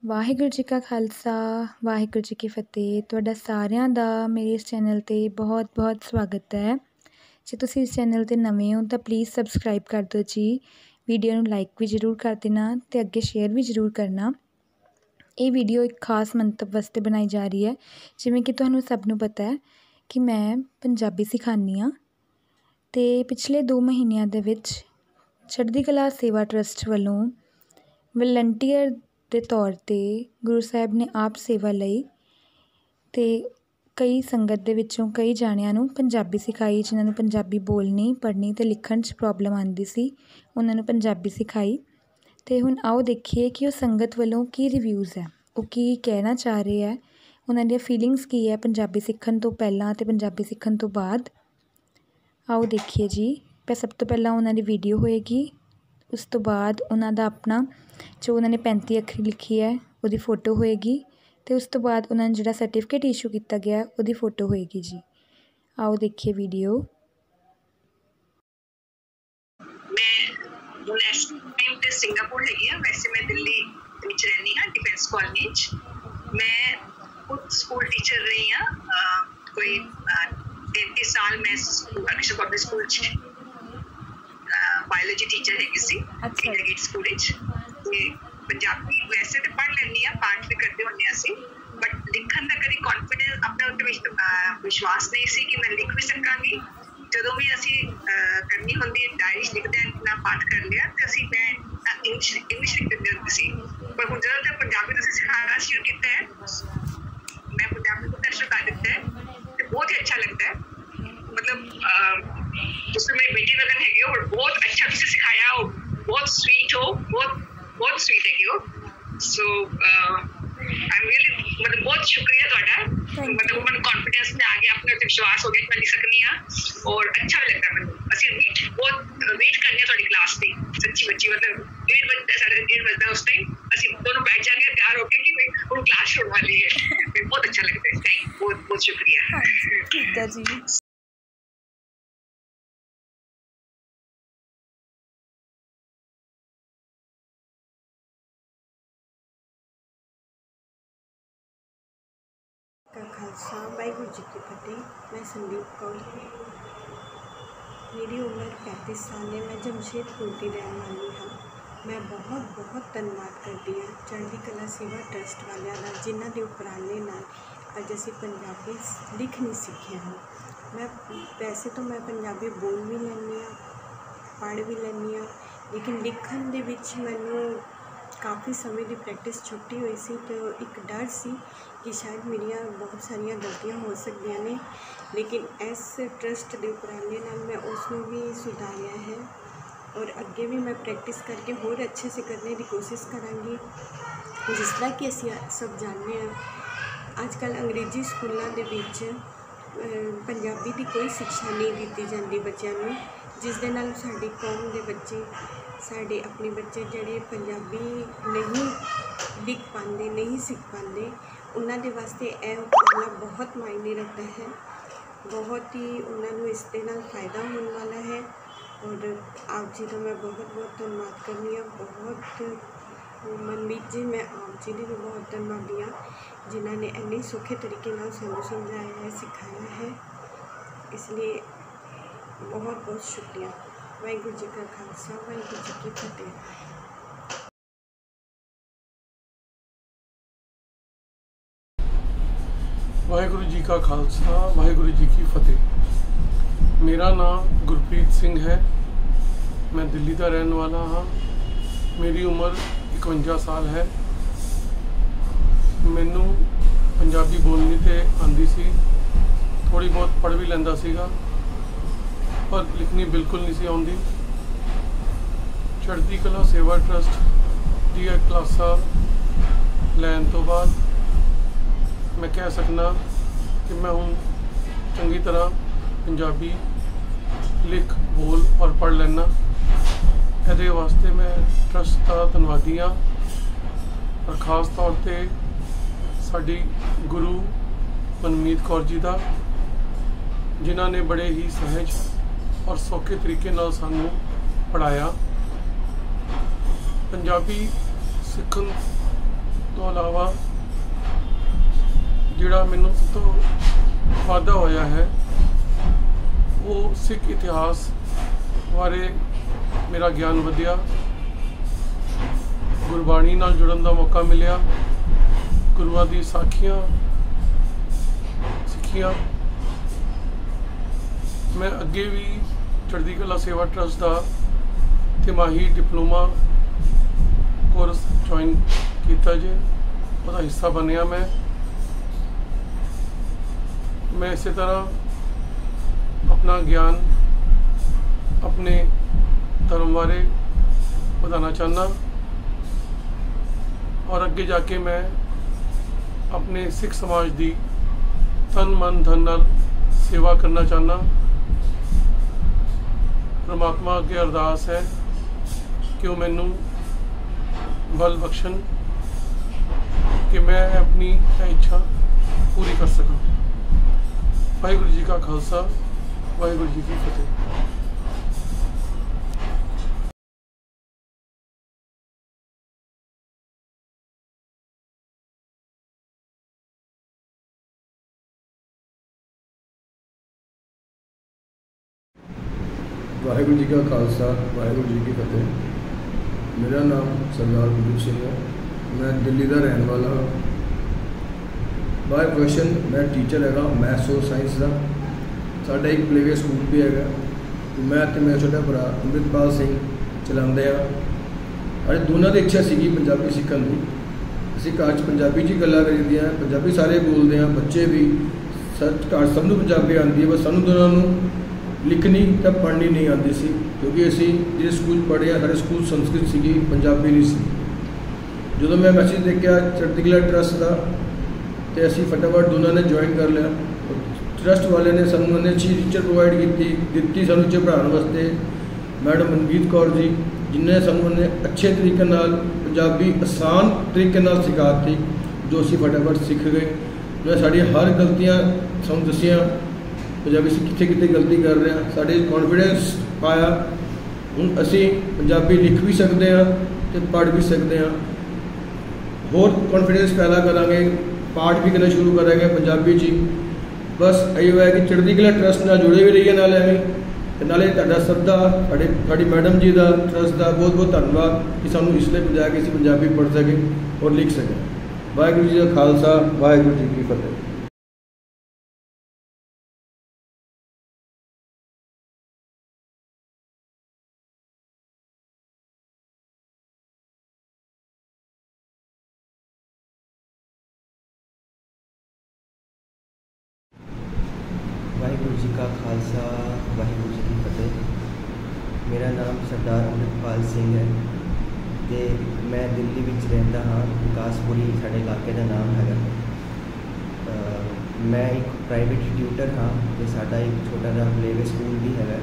ਵਾਹਿਗੁਰੂ ਜੀ ਕਾ ਖਾਲਸਾ ਵਾਹਿਗੁਰੂ ਜੀ ਕੀ ਫਤਿਹ। ਤੁਹਾਡਾ ਸਾਰਿਆਂ ਦਾ ਮੇਰੇ ਇਸ ਚੈਨਲ 'ਤੇ ਬਹੁਤ ਸਵਾਗਤ ਹੈ। ਜੇ ਤੁਸੀਂ ਇਸ ਚੈਨਲ 'ਤੇ ਨਵੇਂ ਹੋ ਤਾਂ ਪਲੀਜ਼ ਸਬਸਕ੍ਰਾਈਬ ਕਰ ਦਿਓ ਜੀ। ਵੀਡੀਓ ਨੂੰ ਲਾਈਕ ਵੀ ਜ਼ਰੂਰ ਕਰ ਦੇਣਾ ਅਤੇ ਅੱਗੇ ਸ਼ੇਅਰ ਵੀ ਜ਼ਰੂਰ ਕਰਨਾ। ਇਹ ਵੀਡੀਓ ਇੱਕ ਖਾਸ ਮੰਤਵ ਵਾਸਤੇ ਬਣਾਈ ਜਾ ਰਹੀ ਹੈ। ਜਿਵੇਂ ਕਿ ਤੁਹਾਨੂੰ ਸਭ ਨੂੰ ਪਤਾ ਹੈ ਕਿ ਮੈਂ ਪੰਜਾਬੀ ਸਿਖਾਉਂਦੀ ਹਾਂ ਅਤੇ ਪਿਛਲੇ 2 ਮਹੀਨਿਆਂ ਦੇ ਵਿੱਚ ਚੜ੍ਹਦੀ ਕਲਾ ਸੇਵਾ ਟਰੱਸਟ ਵੱਲੋਂ ਵਲੰਟੀਅਰ ਦੇ ਤੌਰ 'ਤੇ ਗੁਰੂ ਸਾਹਿਬ ਨੇ ਆਪ ਸੇਵਾ ਲਈ ਅਤੇ ਕਈ ਸੰਗਤ ਦੇ ਵਿੱਚੋਂ ਕਈ ਜਾਣਿਆਂ ਨੂੰ ਪੰਜਾਬੀ ਸਿਖਾਈ। ਜਿਨ੍ਹਾਂ ਨੂੰ ਪੰਜਾਬੀ ਬੋਲਣੀ ਪੜ੍ਹਨੀ ਅਤੇ ਲਿਖਣ 'ਚ ਪ੍ਰੋਬਲਮ ਆਉਂਦੀ ਸੀ, ਉਹਨਾਂ ਨੂੰ ਪੰਜਾਬੀ ਸਿਖਾਈ। ਅਤੇ ਹੁਣ ਆਓ ਦੇਖੀਏ ਕਿ ਉਹ ਸੰਗਤ ਵੱਲੋਂ ਕੀ ਰਿਵਿਊਜ਼ ਹੈ, ਉਹ ਕੀ ਕਹਿਣਾ ਚਾਹ ਰਹੇ ਹੈ, ਉਹਨਾਂ ਦੀਆਂ ਫੀਲਿੰਗਸ ਕੀ ਹੈ ਪੰਜਾਬੀ ਸਿੱਖਣ ਤੋਂ ਪਹਿਲਾਂ ਅਤੇ ਪੰਜਾਬੀ ਸਿੱਖਣ ਤੋਂ ਬਾਅਦ। ਆਓ ਦੇਖੀਏ ਜੀ। ਸਭ ਤੋਂ ਪਹਿਲਾਂ ਉਹਨਾਂ ਦੀ ਵੀਡੀਓ ਹੋਏਗੀ, ਉਸ ਤੋਂ ਬਾਅਦ ਉਹਨਾਂ ਦਾ ਆਪਣਾ ਜੋ ਉਹਨਾਂ ਨੇ 35 ਅੱਖਰੀ ਲਿਖੀ ਹੈ ਉਹਦੀ ਫੋਟੋ ਹੋਏਗੀ ਅਤੇ ਉਸ ਤੋਂ ਬਾਅਦ ਉਹਨਾਂ ਨੂੰ ਜਿਹੜਾ ਸਰਟੀਫਿਕੇਟ ਇਸ਼ੂ ਕੀਤਾ ਗਿਆ ਉਹਦੀ ਫੋਟੋ ਹੋਏਗੀ ਜੀ। ਆਓ ਦੇਖੀਏ ਵੀਡੀਓ। ਮੈਂ ਇਸ ਟਾਈਮ ਤੇ ਸਿੰਗਾਪੁਰ ਹੈਗੀ ਆ। ਵੈਸੇ ਮੈਂ ਦਿੱਲੀ ਵਿੱਚ ਰਹਿੰਦੀ ਹਾਂ, ਡਿਫੈਂਸ ਕਾਲਨੀ 'ਚ। ਮੈਂ ਖੁਦ ਸਕੂਲ ਟੀਚਰ ਰਹੀ ਹਾਂ। ਕੋਈ 33 ਸਾਲ ਮੈਂ ਅਕਸ਼ਰ ਪਬਲਿਕ ਸਕੂਲ 'ਚ ਬਾਇਓਲੋਜੀ ਟੀਚਰ ਹੈਗੀ ਸੀ ਇੰਟਰਗੇਟ ਸਕੂਲ 'ਚ। ਤੇ ਪੰਜਾਬੀ ਵੈਸੇ ਤਾਂ ਪੜ੍ਹ ਲੈਂਦੀ ਹਾਂ, ਪਾਠ ਵੀ ਕਰਦੇ ਹੁੰਦੇ ਹਾਂ ਅਸੀਂ, ਬਟ ਲਿਖਣ ਦਾ ਕਦੀ ਕੌਨਫੀਡੈਂਸ ਆਪਣੇ ਉੱਤੇ ਵਿਸ਼ਵਾਸ ਨਹੀਂ ਸੀ ਕਿ ਮੈਂ ਲਿਖ ਵੀ ਸਕਾਂਗੀ। ਜਦੋਂ ਵੀ ਅਸੀਂ ਕਰਨੀ ਹੁੰਦੀ ਡਾਇਰੀ 'ਚ ਲਿਖਦੇ ਹਾਂ ਨਾ ਪਾਠ ਕਰ ਲਿਆ ਤੇ ਮੈਂ ਇੰਗਲਿਸ਼ ਲਿਖਦੇ ਹੁੰਦੇ ਸੀ। ਪਰ ਹੁਣ ਜਦੋਂ ਤੱਕ ਪੰਜਾਬੀ ਤੁਸੀਂ ਸਿਖਾਉਣਾ ਸ਼ੁਰੂ ਕੀਤਾ ਹੈ, ਮੈਂ ਪੰਜਾਬੀ ਨੂੰ ਸ਼ੁਰੂ ਕਰ ਦਿੱਤਾ ਹੈ ਤੇ ਬਹੁਤ ਹੀ ਅੱਛਾ ਲੱਗਦਾ ਹੈ। ਮਤਲਬ ਤੁਸੀਂ ਮੇਰੀ ਬੇਟੀ ਵਗਨ ਹੈਗੇ ਹੋ, ਬਹੁਤ ਅੱਛਾ ਤੁਸੀਂ ਸਿਖਾਇਆ ਹੋ, ਬਹੁਤ ਸਵੀਟ ਹੋ, ਬਹੁਤ ਸਵੀਟ ਹੈਗੇ ਹੋ। ਸੋ ਆਈ ਰੀਅਲੀ ਮਤਲਬ ਬਹੁਤ ਸ਼ੁਕਰੀਆ ਤੁਹਾਡਾ। ਮਤਲਬ ਮੈਨੂੰ ਕੌਨਫੀਡੈਂਸ में आ गया, अपने ਉੱਤੇ ਵਿਸ਼ਵਾਸ ਹੋ ਗਿਆ ਕਿ ਮੈਂ ਲਿਖ ਸਕਦੀ ਹਾਂ ਔਰ ਅੱਛਾ ਵੀ ਲੱਗਦਾ ਮੈਨੂੰ। ਅਸੀਂ ਬਹੁਤ ਵੇਟ ਕਰਨੀ ਆ ਤੁਹਾਡੀ ਕਲਾਸ ਦੀ, ਸੱਚੀ ਬੱਚੀ। ਮਤਲਬ 1:30 ਵਜੇ ਉਸ ਟਾਈਮ ਅਸੀਂ ਦੋਨੋਂ ਬੈਠ ਜਾਗੇ ਤਿਆਰ ਹੋ ਕੇ ਕਿ ਹੁਣ ਕਲਾਸ ਸ਼ੁਰੂ ਵਾਲੀ ਹੈ। ਬਹੁਤ ਅੱਛਾ ਲੱਗਦਾ ਹੈ। ਬਹੁਤ ਸ਼ੁਕਰੀਆ। ਠੀਕ ਹੈ ਜੀ। का खालसा वाहिगुरू जी की फतेह। मैं संदीप कौर, मेरी उम्र 35 साल है। मैं जमशेदपुर की रहने वाली हाँ। मैं बहुत धन्यवाद करती हाँ चढ़दी कला सेवा ट्रस्ट वालियां दा, जिन्हां दे उपराले नाल अज असीं पंजाबी लिख नहीं सीखे हाँ। मैं वैसे तो मैं पंजाबी बोल भी लैंदी हाँ, पढ़ भी लैंदी हाँ, लेकिन लिखण दे विच मैनूं काफ़ी समय की प्रैक्टिस छुट्टी हुई सी। तो एक डर सी कि शायद मेरिया बहुत सारिया गलतियां हो सकदियां ने, लेकिन इस ट्रस्ट के उपराले नाल मैं उसनूं भी सुधारिया है और अगे भी मैं प्रैक्टिस करके होर अच्छे से करने की कोशिश करांगी। जिस तरह कि असीं सब जानते हैं, आजकल अंग्रेजी स्कूलों के विच पंजाबी की कोई शिक्षा नहीं दी जाती बच्चों नूं, जिस दे नाल साडी कौम के बच्चे, साढ़े अपने बच्चे जिहड़े पंजाबी नहीं लिख पाते, नहीं सीख पाते, उन्होंने वास्ते यह उपराला बहुत मायने रखता है। बहुत ही उन्होंने इस दे नाल फायदा होने वाला है और आप जी का मैं बहुत धन्यवाद करनी हाँ। बहुत मनमीत जी, मैं आप जी की भी बहुत धन्यवादी हाँ जिन्होंने इन्ने सौखे तरीके नाल सानू समझाया है, सिखाया है। इसलिए बहुत शुक्रिया। वाहिगुरू जी का खालसा वाहिगुरू जी की फतेह। वाहिगुरू जी का खालसा वाहिगुरू जी की फतेह। मेरा नाम गुरप्रीत सिंह है। मैं दिल्ली का रहने वाला हाँ। मेरी उम्र 51 साल है। मैनू पंजाबी बोलनी तो आती सी, थोड़ी बहुत पढ़ भी लैंदा सीगा, पर लिखनी बिल्कुल नहीं सी आउंदी। चढ़दी कला सेवा ट्रस्ट दी क्लासां लैन तो बाद मैं कह सकना कि मैं हूँ चंगी तरह पंजाबी लिख बोल और पढ़ लेना। ये वास्ते मैं ट्रस्ट का धन्यवादी हाँ और ख़ास तौर पर साडी गुरु मनमीत कौर जी का, जिन्हों ने बड़े ही सहज और सौखे तरीके नाल सानू पढ़ाया। पंजाबी सीखण ਤੋਂ ਇਲਾਵਾ ਜਿਹੜਾ ਮੈਨੂੰ ਸਭ ਤੋਂ ਵਾਧਾ ਹੋਇਆ ਹੈ ਉਹ ਸਿੱਖ ਇਤਿਹਾਸ ਬਾਰੇ ਮੇਰਾ ਗਿਆਨ ਵਧਿਆ, ਗੁਰਬਾਣੀ ਨਾਲ ਜੁੜਨ ਦਾ ਮੌਕਾ ਮਿਲਿਆ, ਗੁਰੂਆਂ ਦੀ ਸਾਖੀਆਂ ਸਿੱਖੀਆਂ। ਮੈਂ ਅੱਗੇ ਵੀ ਚੜ੍ਹਦੀ ਕਲਾ ਸੇਵਾ ਟਰਸਟ ਦਾ ਤਿਮਾਹੀ ਡਿਪਲੋਮਾ ਕੋਰਸ ਜੁਆਇਨ ਕੀਤਾ ਜੇ, ਉਹਦਾ ਹਿੱਸਾ ਬਣਿਆ ਮੈਂ ਇਸੇ ਤਰ੍ਹਾਂ अपना ज्ञान अपने धर्म बारे बताना चाहना और अगे जाके मैं अपने सिख समाज की तन मन धन नाल सेवा करना चाहना। परमात्मा अगे अरदास है कि वो मैनू बल बख्शन कि मैं अपनी इच्छा पूरी कर सका। वाहिगुरू जी का खालसा, वाहिगुरू जी की फतेह। वाहिगुरू जी का खालसा, वाहिगुरू जी की फतेह। मेरा नाम सरदार कुलदीप सिंह है, मैं दिल्ली का रहने वाला हाँ। बाय प्रोफेशन मैं टीचर हैगा मैथ्स और साइंस का। साडा एक प्लेवे स्कूल भी है, मैं तो मेरा छोटा भरा अमृतपाल सिंह चलाते हैं। अरे दोनों की इच्छा सी पंजाबी सीखने की। असीं घर च पंजाबी च गल्लां करीदी हैं, पंजाबी सारे बोलते हैं, बच्चे भी सच घर सबनूं पंजाबी आती है, बस सानूं दोनों नूं लिखनी तो पढ़नी नहीं आती सी, क्योंकि असीं जिस स्कूल पढ़े सारे स्कूल संस्कृत सी, पंजाबी नहीं सी। जो मैं मैसेज देखा चढ़ती कला ट्रस्ट का तो असीं फटाफट दोनों ने ज्वाइन कर लिया। ट्रस्ट वाले ने सानूं उन्हें अच्छी टीचर प्रोवाइड की सानूं च पढ़ाने वास्ते मैडम मनमीत कौर जी, जिन्हें सानूं उन्हें अच्छे तरीके नाल पंजाबी आसान तरीके नाल सिखाती, जो असीं फटाफट सीख गए। उन्हें साड़ी हर गलतियां सानूं दसियां, पंजाबी कित्थे कित्थे गलती कर रहे हैं, साढ़े कॉन्फिडेंस पाया। हुण असीं पंजाबी लिख भी सकते हैं तो पढ़ भी सकते हैं। होर कॉन्फिडेंस पैदा करांगे, पाठ भी करना शुरू करेंगे पंजाबी जी। बस इहो है कि चढ़ती कला ट्रस्ट नाल जुड़े भी रहिए, नाल एवें नाले तुहाडा सब दा साडी मैडम जी का ट्रस्ट का बहुत बहुत धन्यवाद कि सानूं इसलिए पहुँचाया कि असीं पंजाबी पढ़ सकें और लिख सकें। वाहिगुरू जी का खालसा, वाहिगुरू जी की फतेह। वाहिगुरू जी का खालसा, वाहिगुरू जी की फतेह। मेरा नाम सरदार अमृतपाल सिंह है तो मैं दिल्ली में रहता हाँ। विकासपुरी साढ़े इलाके का नाम है। मैं एक प्राइवेट ट्यूटर हाँ, तो साडा एक छोटा जहा प्लेवे स्कूल भी है।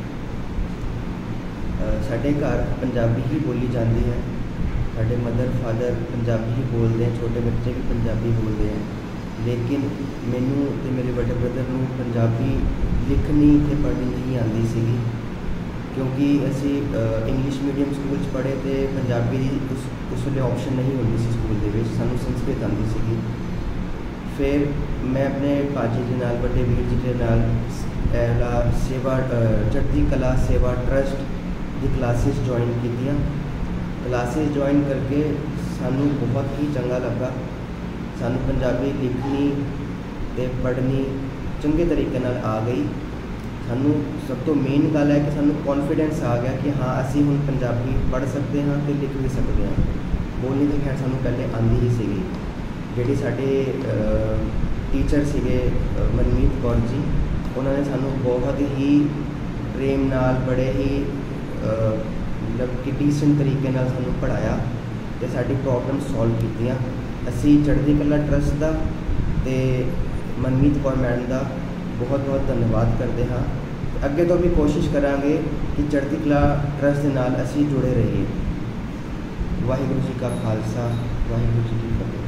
साढ़े घर पंजाबी ही बोली जाती है, साढ़े मदर फादर पंजाबी ही बोलते हैं, छोटे बच्चे भी पंजाबी बोलते हैं। लेकिन मैनू तो मेरे बड़े ब्रदर नूं पंजाबी लिखनी तो पढ़नी नहीं आती सी, क्योंकि असी इंग्लिश मीडियम स्कूल पढ़े तो पंजाबी उस वे ऑप्शन नहीं होती सी स्कूल के, सानू संस्कृत आती सी। फिर मैं अपने भाजी के नाल, बड़े वीर जी के नाल सेवा चढ़ती कला सेवा ट्रस्ट की क्लासेस ज्वाइन कीतियां। क्लासेस ज्वाइन करके सानू बहुत ही चंगा लगा। सानू पंजाबी लिखनी ते पढ़नी चंगे तरीके नाल आ गई। सानू सब तो मेन गल है कि सानू कॉन्फिडेंस आ गया कि हाँ असी हुण पंजाबी पढ़ सकते हाँ तो लिख भी सकते हैं। बोलनी तो खैर सानू पहले आंदी ही सीगी। जिहड़े साडे टीचर सीगे मनमीत कौर जी, उन्होंने सानू बहुत ही प्रेम नाल बड़े ही मतलब कि डिसेंट तरीके नाल सानू पढ़ाया तो साडी प्रॉब्लम सॉल्व कीतियां। असी चढ़ती कला ट्रस्ट का ते मनमीत कौर मैडम का बहुत बहुत धन्यवाद करते हाँ। अगे तो भी कोशिश करांगे कि चढ़ती कला ट्रस्ट के नाल असी जुड़े रहिए। वाहिगुरू जी का खालसा, वाहिगुरू जी की फतेह।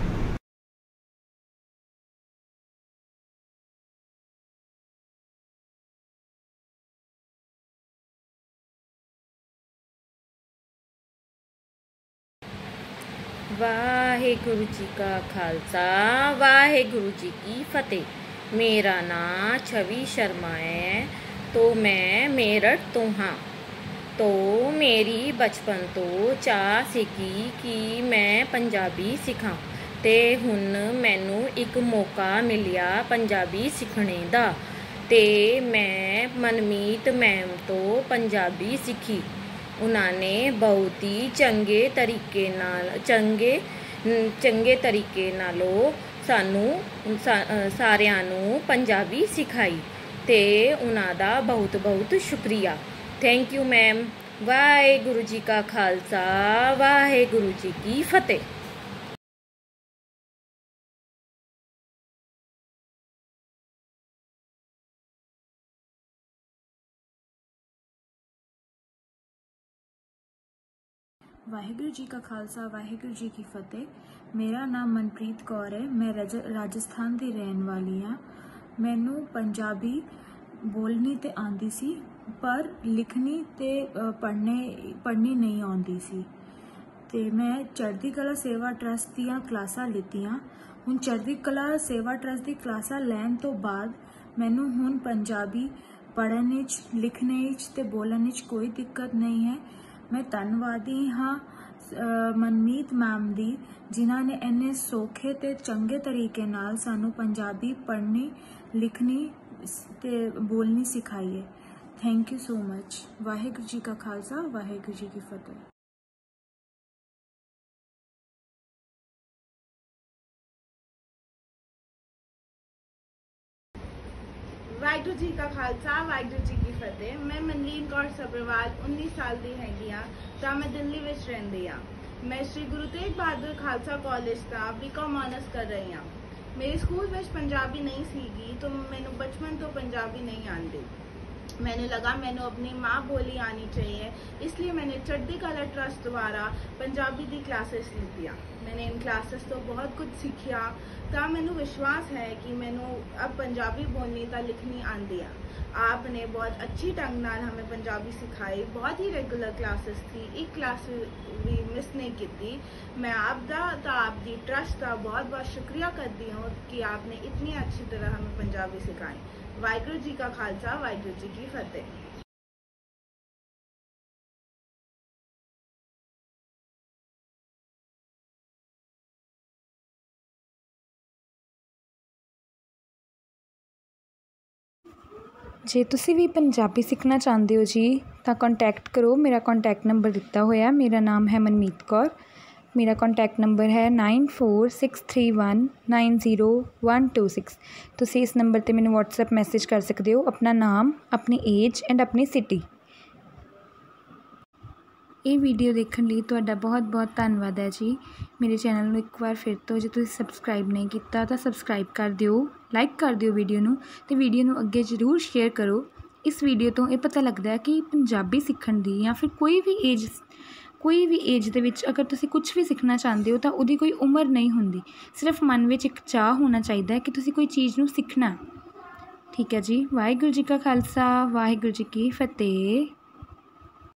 वाह वाहेगुरु जी का खालसा वाहेगुरु जी की फतेह। मेरा नाम छवि शर्मा है तो मैं मेरठ तो हाँ। तो मेरी बचपन तो चाह सीगी कि मैं पंजाबी सिखां ते हुन मैनू एक मौका मिलिया पंजाबी सीखने दा ते मैं मनमीत मैम तो पंजाबी सीखी। उन्होंने बहुत ही चंगे तरीके नालों सानू सारियां नू पंजाबी सिखाई ते उन्हां दा बहुत बहुत शुक्रिया। Thank you ma'am. Waheguru ji का खालसा वाहेगुरु जी की फतेह। वाहिगुरु जी का खालसा वाहिगुरु जी की फतेह। मेरा नाम मनप्रीत कौर है। मैं राजस्थान की रहने वाली हाँ। मैनू पंजाबी बोलनी तो आती सी पर लिखनी ते पढ़नी नहीं आती सी। ते मैं चढ़ती कला सेवा ट्रस्ट दियां क्लासां लितियां। हुण चढ़ती कला सेवा ट्रस्ट दी क्लासां लैण तो बाद मैनू हुण पंजाबी पढ़ने लिखने ते बोलने कोई दिक्कत नहीं है। मैं धन्नवादी हाँ मनमीत मैम दी जिन्हां ने इन्ने सौखे ते चंगे तरीके नाल सानू पंजाबी पढ़नी लिखनी ते बोलनी सिखाई है। Thank you so much. Waheguru ji का खालसा वाहिगुरु जी की फतेह। वाहिगुरु जी का खालसा वाहिगुरु जी की फतेह। मैं मनलीन कौर सब्रवाल 19 साल की हैगी हाँ तो मैं दिल्ली में रहिंदी हाँ। मैं श्री गुरु तेग बहादुर खालसा कॉलेज का बीकॉम ऑनर्स कर रही हाँ। मेरे स्कूल में पंजाबी नहीं सीगी तो मैनू बचपन तो पंजाबी नहीं आती। मैंने लगा मैनू अपनी माँ बोली आनी चाहिए इसलिए मैंने चढ़ती कला ट्रस्ट द्वारा पंजाबी दी क्लासेस लितियाँ। मैंने इन क्लासेस तो बहुत कुछ सीखिया तो मैनू विश्वास है कि मैनू अब पंजाबी बोलनी तो लिखनी आती है। आपने बहुत अच्छी ढंग नाल हमें पंजाबी सिखाई। बहुत ही रेगुलर क्लासेस थी, एक क्लास भी मिस नहीं की। मैं आपका तो आपकी ट्रस्ट का बहुत बहुत शुक्रिया करती हूँ कि आपने इतनी अच्छी तरह हमें पंजाबी सिखाई। वाहिगुरु जी का खालसा वाहिगुरु जी की फतेह। जे तुसी भी पंजाबी सीखना चाहते हो जी तो कॉन्टैक्ट करो। मेरा कॉन्टैक्ट नंबर दिता होया। मेरा नाम है मनमीत कौर। मेरा कॉन्टैक्ट नंबर है 9463190126। तुसी इस नंबर ते मैनू व्हाट्सएप मैसेज कर सकते हो अपना नाम, अपनी एज एंड अपनी सिटी। ये वीडियो देखने लिए तुहाडा बहुत बहुत धन्यवाद है जी। मेरे चैनल में एक बार फिर तो जो तुसीं सबसक्राइब नहीं किया तो सबसक्राइब कर दिओ, लाइक कर दिओ वीडियो नू ते वीडियो नू अगे जरूर शेयर करो। इस वीडियो तो ये पता लगता है कि पंजाबी सीखण दी या फिर कोई भी एज दे विच अगर तुसीं कुछ भी सीखना चाहते हो तो उहदी कोई उम्र नहीं हुंदी। सिर्फ मन में एक चाह होना चाहिए कि तुसीं कोई चीज़ नू सीखना। ठीक है जी। वाहिगुरु जी का खालसा वाहिगुरु जी की फतेह।